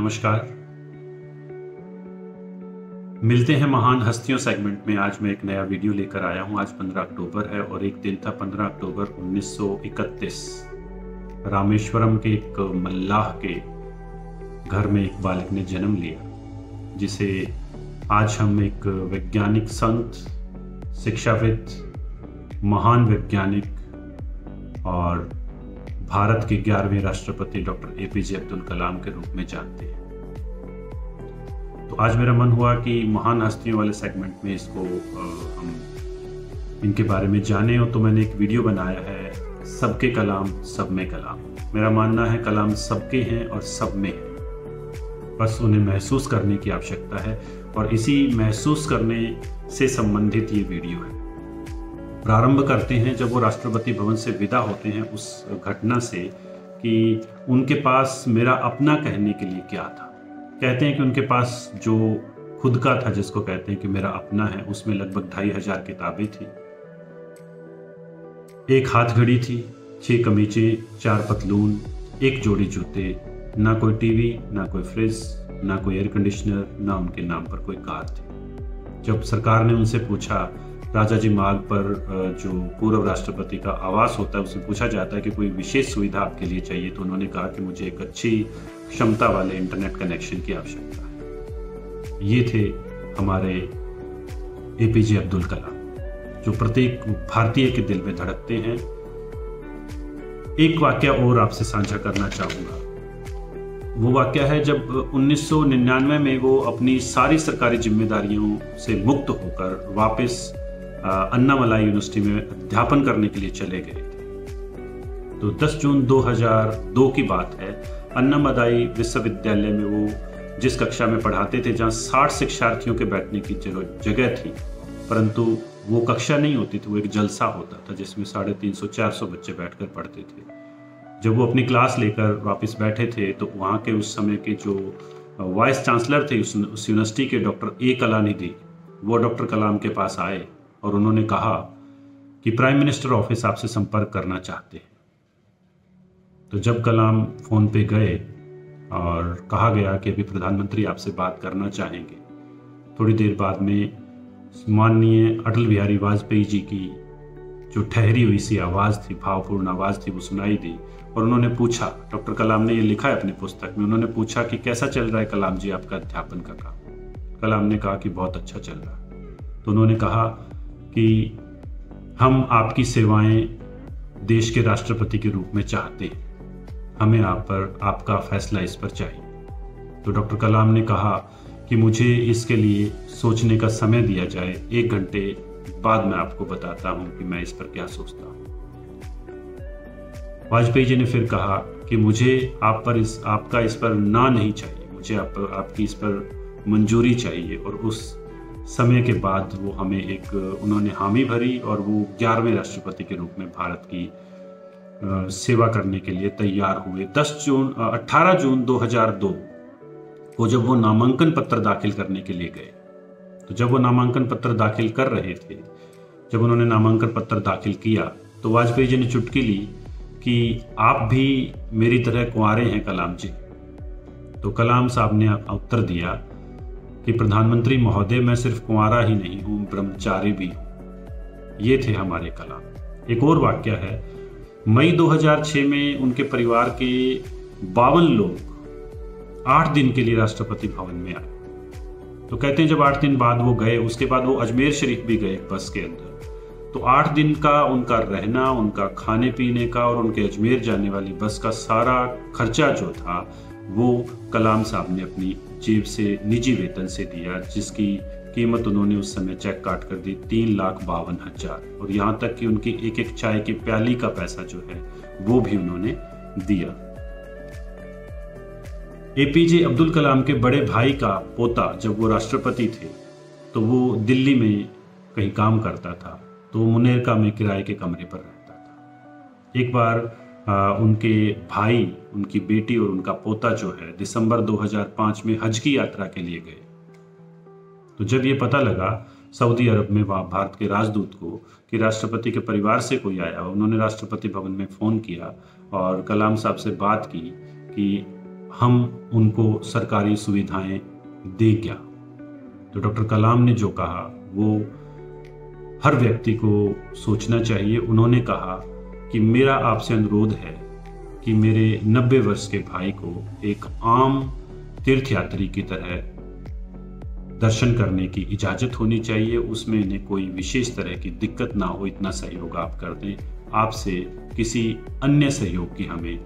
नमस्कार। मिलते हैं महान हस्तियों सेगमेंट में। आज मैं एक नया वीडियो लेकर आया हूं। आज 15 अक्टूबर है और एक दिन था 15 अक्टूबर 1931। रामेश्वरम के एक मल्लाह के घर में एक बालक ने जन्म लिया, जिसे आज हम एक वैज्ञानिक संत, शिक्षाविद, महान वैज्ञानिक और भारत के 11वें राष्ट्रपति डॉक्टर एपीजे अब्दुल कलाम के रूप में जानते हैं। तो आज मेरा मन हुआ कि महान हस्तियों वाले सेगमेंट में इसको हम इनके बारे में जानें, और तो मैंने एक वीडियो बनाया है, सबके कलाम सब में कलाम। मेरा मानना है कलाम सबके हैं और सब में है, बस उन्हें महसूस करने की आवश्यकता है, और इसी महसूस करने से संबंधित ये वीडियो है। प्रारंभ करते हैं जब वो राष्ट्रपति भवन से विदा होते हैं, उस घटना से कि उनके पास मेरा अपना कहने के लिए क्या था। कहते हैं कि उनके पास जो खुद का था, जिसको कहते हैं कि मेरा अपना है, उसमें लगभग 2500 किताबें थी, एक हाथ घड़ी थी, 6 कमीजें, 4 पतलून, एक जोड़ी जूते, ना कोई टीवी, ना कोई फ्रिज, ना कोई एयर कंडीशनर, ना उनके नाम पर कोई कार थी। जब सरकार ने उनसे पूछा, राजा जी मार्ग पर जो पूर्व राष्ट्रपति का आवास होता है, उसमें पूछा जाता है कि कोई विशेष सुविधा आपके लिए चाहिए, तो उन्होंने कहा कि मुझे एक अच्छी क्षमता वाले इंटरनेट कनेक्शन की आवश्यकता है। ये थे हमारे एपीजे अब्दुल कलाम, जो प्रत्येक भारतीय के दिल में धड़कते हैं। एक वाकया और आपसे साझा करना चाहूँगा। वो वाकया है जब 1999 में वो अपनी सारी सरकारी जिम्मेदारियों से मुक्त होकर वापस अन्नामलाई यूनिवर्सिटी में अध्यापन करने के लिए चले गए थे। तो 10 जून 2002 की बात है। अन्नामलाई विश्वविद्यालय में वो जिस कक्षा में पढ़ाते थे, जहाँ 60 शिक्षार्थियों के बैठने की जगह थी, परंतु वो कक्षा नहीं होती थी, वो एक जलसा होता था जिसमें 350-400 बच्चे बैठकर पढ़ते थे। जब वो अपनी क्लास लेकर वापस बैठे थे, तो वहाँ के उस समय के जो वाइस चांसलर थे उस यूनिवर्सिटी के, डॉक्टर ए कलानिधि, वो डॉक्टर कलाम के पास आए और उन्होंने कहा कि प्राइम मिनिस्टर ऑफिस आपसे संपर्क करना चाहते हैं। तो जब कलाम फोन पे गए और कहा गया कि अभी प्रधानमंत्री आपसे बात करना चाहेंगे, थोड़ी देर बाद में माननीय अटल बिहारी वाजपेयी जी की जो ठहरी हुई सी आवाज़ थी, भावपूर्ण आवाज़ थी, वो सुनाई दी। और उन्होंने पूछा, डॉक्टर कलाम ने ये लिखा है अपनी पुस्तक में, उन्होंने पूछा कि कैसा चल रहा है कलाम जी आपका अध्यापन का काम। कलाम ने कहा कि बहुत अच्छा चल रहा है। तो उन्होंने कहा कि हम आपकी सेवाएं देश के राष्ट्रपति के रूप में चाहते हैं, हमें आपका फैसला इस पर चाहिए। तो डॉक्टर कलाम ने कहा कि मुझे इसके लिए सोचने का समय दिया जाए, 1 घंटे बाद मैं आपको बताता हूं कि मैं इस पर क्या सोचता हूं। वाजपेयी जी ने फिर कहा कि मुझे आपका इस पर ना नहीं चाहिए, मुझे आपकी इस पर मंजूरी चाहिए। और उस समय के बाद वो हमें उन्होंने हामी भरी और वो 11वें राष्ट्रपति के रूप में भारत की सेवा करने के लिए तैयार हुए। 18 जून 2002 को जब वो नामांकन पत्र दाखिल करने के लिए गए, तो जब वो नामांकन पत्र दाखिल कर रहे थे, जब उन्होंने नामांकन पत्र दाखिल किया, तो वाजपेयी जी ने चुटकी ली कि आप भी मेरी तरह कुंवारे हैं कलाम जी। तो कलाम साहब ने उत्तर दिया कि प्रधानमंत्री महोदय, मैं सिर्फ कुंवारा ही नहीं हूं, ब्रह्मचारी भी हूं। ये थे हमारे कलाम। एक और वाक्य है, मई 2006 में उनके परिवार के 52 लोग 8 दिन के लिए राष्ट्रपति भवन में आए। तो कहते हैं जब 8 दिन बाद वो गए, उसके बाद वो अजमेर शरीफ भी गए बस के अंदर। तो 8 दिन का उनका रहना, उनका खाने पीने का और उनके अजमेर जाने वाली बस का सारा खर्चा जो था, वो कलाम साहब ने अपनी जेब से, निजी वेतन से दिया, जिसकी कीमत उन्होंने उस समय चेक काट कर दी 3,52,000। और यहाँ तक कि उनकी एक चाय की प्याली का पैसा जो है वो भी उन्होंने दिया। एपीजे अब्दुल कलाम के बड़े भाई का पोता जब वो राष्ट्रपति थे, तो वो दिल्ली में कहीं काम करता था, तो वो मुनेरका में किराए के कमरे पर रहता था। एक बार उनके भाई, उनकी बेटी और उनका पोता जो है दिसंबर 2005 में हज की यात्रा के लिए गए। तो जब ये पता लगा सऊदी अरब में वहाँ भारत के राजदूत को कि राष्ट्रपति के परिवार से कोई आया, उन्होंने राष्ट्रपति भवन में फ़ोन किया और कलाम साहब से बात की कि हम उनको सरकारी सुविधाएं दे क्या। तो डॉक्टर कलाम ने जो कहा वो हर व्यक्ति को सोचना चाहिए। उन्होंने कहा कि मेरा आपसे अनुरोध है कि मेरे 90 वर्ष के भाई को एक आम तीर्थयात्री की तरह दर्शन करने की इजाज़त होनी चाहिए, उसमें इन्हें कोई विशेष तरह की दिक्कत ना हो, इतना सहयोग आप कर दें। आपसे किसी अन्य सहयोग की हमें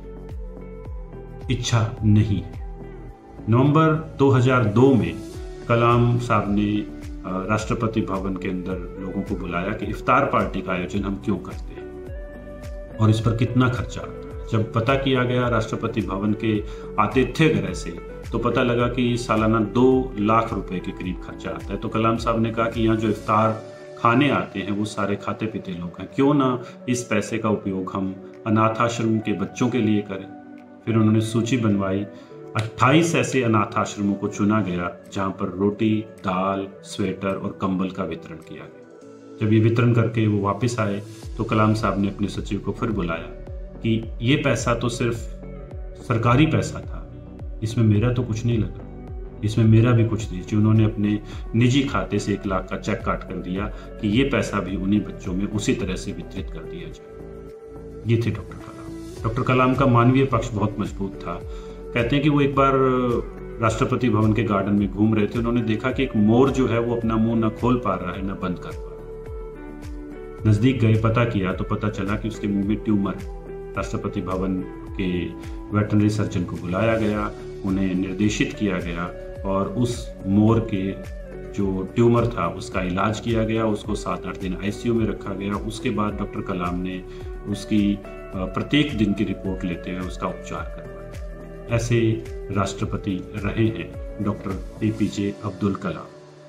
इच्छा नहीं है। नवंबर 2002 में कलाम साहब ने राष्ट्रपति भवन के अंदर लोगों को बुलाया कि इफ्तार पार्टी का आयोजन हम क्यों करते हैं और इस पर कितना खर्चा आता है। जब पता किया गया राष्ट्रपति भवन के आतिथ्य गृह से, तो पता लगा कि सालाना 2 लाख रुपए के करीब खर्चा आता है। तो कलाम साहब ने कहा कि यहाँ जो इफ्तार खाने आते हैं वो सारे खाते पीते लोग हैं, क्यों ना इस पैसे का उपयोग हम अनाथ आश्रम के बच्चों के लिए करें। फिर उन्होंने सूची बनवाई। 28 ऐसे अनाथ आश्रमों को चुना गया जहाँ पर रोटी, दाल, स्वेटर और कंबल का वितरण किया गया। जब ये वितरण करके वो वापस आए तो कलाम साहब ने अपने सचिव को फिर बुलाया कि ये पैसा तो सिर्फ सरकारी पैसा था, इसमें मेरा तो कुछ नहीं लगा, इसमें मेरा भी कुछ दीजिए। उन्होंने अपने निजी खाते से 1 लाख का चेक काट कर दिया कि ये पैसा भी उन्हीं बच्चों में उसी तरह से वितरित कर दिया जाए। ये थे डॉक्टर कलाम। डॉक्टर कलाम का मानवीय पक्ष बहुत मजबूत था। कहते हैं कि वो एक बार राष्ट्रपति भवन के गार्डन में घूम रहे थे, उन्होंने देखा कि एक मोर जो है वो अपना मुंह न खोल पा रहा है न बंद कर पा रहा है। नजदीक गए, पता किया तो पता चला कि उसके मुंह में ट्यूमर है। राष्ट्रपति भवन के वेटरनरी सर्जन को बुलाया गया, उन्हें निर्देशित किया गया और उस मोर के जो ट्यूमर था उसका इलाज किया गया। उसको 7-8 दिन आईसीयू में रखा गया। उसके बाद डॉक्टर कलाम ने उसकी प्रत्येक दिन की रिपोर्ट लेते हुए उसका उपचार करवाया। ऐसे राष्ट्रपति रहे हैं डॉक्टर एपीजे अब्दुल कलाम।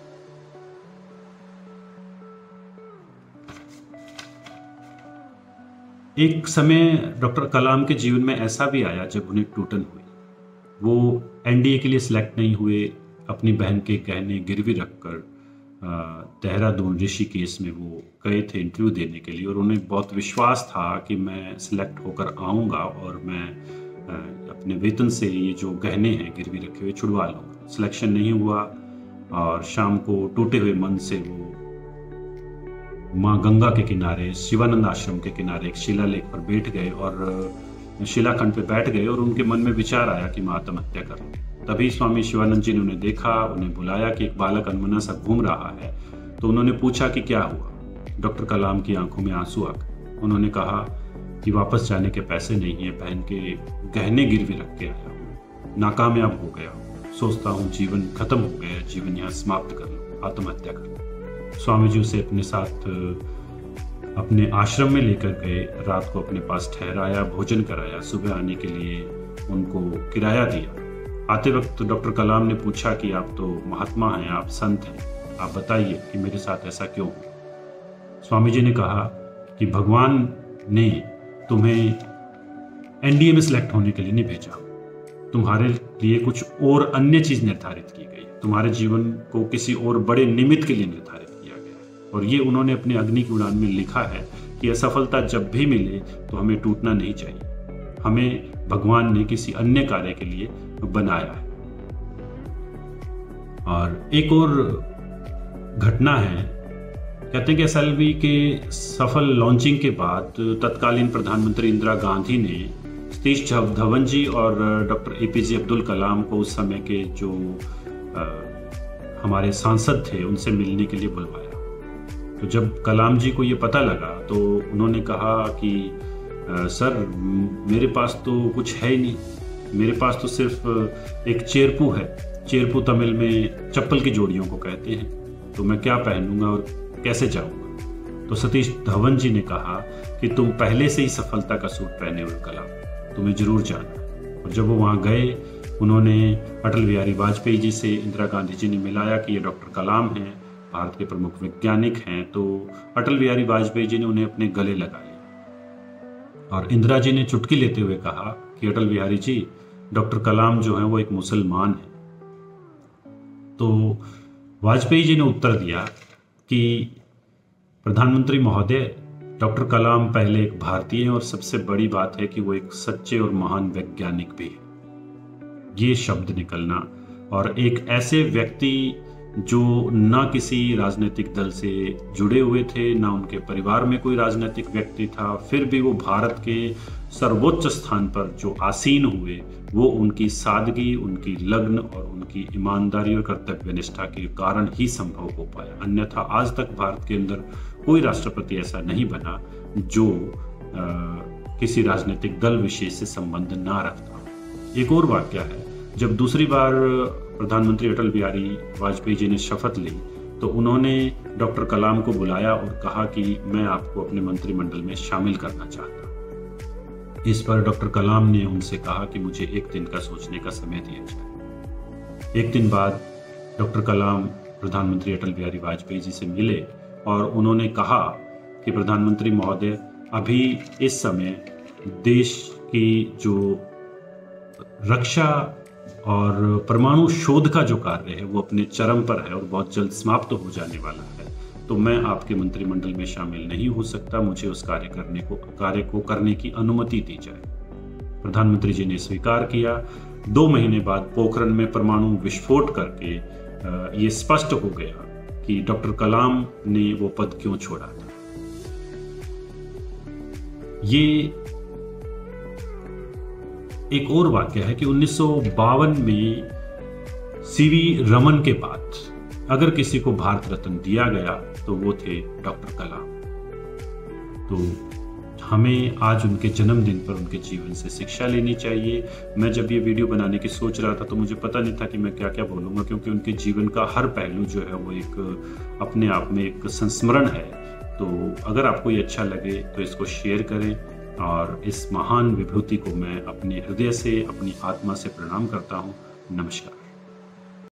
एक समय डॉक्टर कलाम के जीवन में ऐसा भी आया जब उन्हें टूटन हुई। वो एनडीए के लिए सिलेक्ट नहीं हुए। अपनी बहन के गहने गिरवी रखकर देहरादून ऋषिकेश में वो गए थे इंटरव्यू देने के लिए और उन्हें बहुत विश्वास था कि मैं सिलेक्ट होकर आऊँगा और मैं अपने वेतन से ये जो गहने हैं गिरवी रखे हुए छुड़वा लूँगा। सिलेक्शन नहीं हुआ और शाम को टूटे हुए मन से वो माँ गंगा के किनारे शिवानंद आश्रम के किनारे एक शिलालेख पर बैठ गए और शिलाखंड पे बैठ गए और उनके मन में विचार आया कि मैं आत्महत्या कर लूँ। तभी स्वामी शिवानंद जी ने उन्हें देखा, उन्हें बुलाया कि एक बालक अनमना सा घूम रहा है। तो उन्होंने पूछा कि क्या हुआ। डॉक्टर कलाम की आंखों में आंसू आ गए। उन्होंने कहा कि वापस जाने के पैसे नहीं है, बहन के गहने गिरवी रख के आया हूँ, नाकामयाब हो गया हूँ, सोचता हूँ जीवन खत्म हो गया, जीवन यहाँ समाप्त कर लूँ, आत्महत्या कर लूँ। स्वामी जी उसे अपने साथ अपने आश्रम में लेकर गए, रात को अपने पास ठहराया, भोजन कराया, सुबह आने के लिए उनको किराया दिया। आते वक्त डॉक्टर कलाम ने पूछा कि आप तो महात्मा हैं, आप संत हैं, आप बताइए कि मेरे साथ ऐसा क्यों हुआ। स्वामी जी ने कहा कि भगवान ने तुम्हें एनडीए में सिलेक्ट होने के लिए नहीं भेजा, तुम्हारे लिए कुछ और अन्य चीज निर्धारित की गई, तुम्हारे जीवन को किसी और बड़े निमित्त के लिए निर्धारित किया गया। और ये उन्होंने अपने अग्नि की उड़ान में लिखा है कि असफलता जब भी मिले तो हमें टूटना नहीं चाहिए, हमें भगवान ने किसी अन्य कार्य के लिए बनाया है। और एक और घटना है, कहते हैं कि एसएलवी के सफल लॉन्चिंग के बाद तत्कालीन प्रधानमंत्री इंदिरा गांधी ने सतीश धवन जी और डॉक्टर एपीजे अब्दुल कलाम को उस समय के जो हमारे सांसद थे उनसे मिलने के लिए बुलवाया। तो जब कलाम जी को ये पता लगा तो उन्होंने कहा कि सर मेरे पास तो कुछ है ही नहीं, मेरे पास तो सिर्फ एक चेरपू है। चेरपू तमिल में चप्पल की जोड़ियों को कहते हैं, तो मैं क्या पहनूंगा और कैसे जाऊंगा। तो सतीश धवन जी ने कहा कि तुम पहले से ही सफलता का सूट पहने हुए कलाम, तुम्हें जरूर जाना। और जब वो वहाँ गए, उन्होंने अटल बिहारी वाजपेयी जी से इंदिरा गांधी जी ने मिलाया कि ये डॉक्टर कलाम हैं, भारत के प्रमुख वैज्ञानिक हैं। तो अटल बिहारी वाजपेयी जी ने उन्हें अपने गले लगाए और इंदिरा जी ने चुटकी लेते हुए कहा कि अटल बिहारी जी, डॉक्टर कलाम जो हैं वो एक मुसलमान हैं। तो वाजपेयी जी ने उत्तर दिया कि प्रधानमंत्री महोदय, डॉक्टर कलाम पहले एक भारतीय हैं और सबसे बड़ी बात है कि वो एक सच्चे और महान वैज्ञानिक भी हैं। ये शब्द निकलना, और एक ऐसे व्यक्ति जो ना किसी राजनीतिक दल से जुड़े हुए थे, ना उनके परिवार में कोई राजनीतिक व्यक्ति था, फिर भी वो भारत के सर्वोच्च स्थान पर जो आसीन हुए, वो उनकी सादगी, उनकी लगन और उनकी ईमानदारी और कर्तव्य निष्ठा के कारण ही संभव हो पाया। अन्यथा आज तक भारत के अंदर कोई राष्ट्रपति ऐसा नहीं बना जो किसी राजनीतिक दल विशेष से संबंध ना रखता। एक और वाक्य है, जब दूसरी बार प्रधानमंत्री अटल बिहारी वाजपेयी जी ने शपथ ली तो उन्होंने डॉक्टर कलाम को बुलाया और कहा कि मैं आपको अपने मंत्रिमंडल में शामिल करना चाहता। इस पर डॉक्टर कलाम ने उनसे कहा कि मुझे एक दिन का सोचने का समय दिया जाए। एक दिन बाद डॉक्टर कलाम प्रधानमंत्री अटल बिहारी वाजपेयी जी से मिले और उन्होंने कहा कि प्रधानमंत्री महोदय, अभी इस समय देश की जो रक्षा और परमाणु शोध का जो कार्य है वो अपने चरम पर है और बहुत जल्द समाप्त हो जाने वाला है, तो मैं आपके मंत्रिमंडल में शामिल नहीं हो सकता, मुझे उस कार्य को करने की अनुमति दी जाए। प्रधानमंत्री जी ने स्वीकार किया। 2 महीने बाद पोखरण में परमाणु विस्फोट करके ये स्पष्ट हो गया कि डॉक्टर कलाम ने वो पद क्यों छोड़ा था। ये एक और वाक्य है कि 1952 में सीवी रमन के बाद अगर किसी को भारत रत्न दिया गया तो वो थे डॉक्टर कलाम। तो हमें आज उनके जन्मदिन पर उनके जीवन से शिक्षा लेनी चाहिए। मैं जब ये वीडियो बनाने की सोच रहा था तो मुझे पता नहीं था कि मैं क्या क्या बोलूँगा, क्योंकि उनके जीवन का हर पहलू जो है वो एक अपने आप में एक संस्मरण है। तो अगर आपको ये अच्छा लगे तो इसको शेयर करें, और इस महान विभूति को मैं अपने हृदय से, अपनी आत्मा से प्रणाम करता हूँ। नमस्कार।